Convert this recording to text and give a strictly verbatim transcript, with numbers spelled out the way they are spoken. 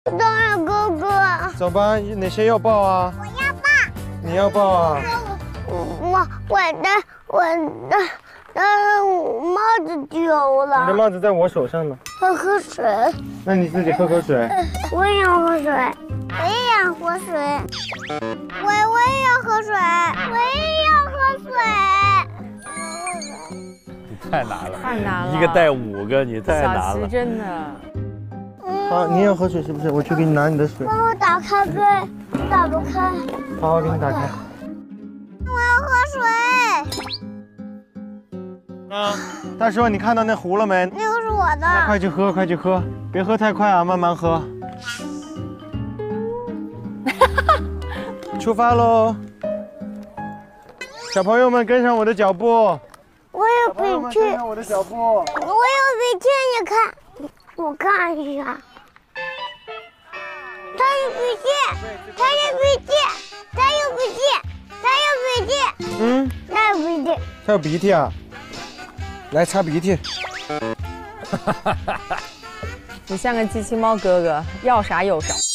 当然哥哥。 走吧，哪些要抱啊？ 我要抱。 你要抱啊？ 我我的我的的帽子丢了。 你的帽子在我手上呢。 喝喝水。 那你自己喝口水。 我也要喝水。我也要喝水。我我也要喝水。我也要喝水。 太难了， 太难了， 一个带五个，你太难小了。 琪真的。 好，你也要喝水是不是？我去给你拿你的水。 帮我打开杯，打不开。 好，我给你打开。 我要喝水。 啊，大叔，你看到那壶了没？ 那个是我的。 那快去喝，快去喝，别喝太快啊，慢慢喝。出发喽！小朋友们跟上我的脚步。 我有朋友笔记， 们跟上我的脚步。 我有笔记，你看，我看一下。他有笔记，他有笔记，他有笔记，他有笔记。 嗯， 他有笔记。 他有鼻涕啊！来擦鼻涕。 你像个机器猫哥哥，要啥有啥。